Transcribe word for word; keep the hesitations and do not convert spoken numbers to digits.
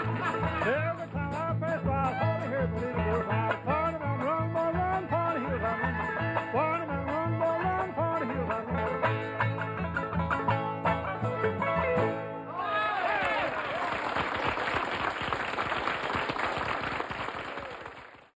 Every time I pass by, all I hear is a little girl cry. Party man, run, boy, run, party hills I run. Party man, run, boy, run, party hills I run.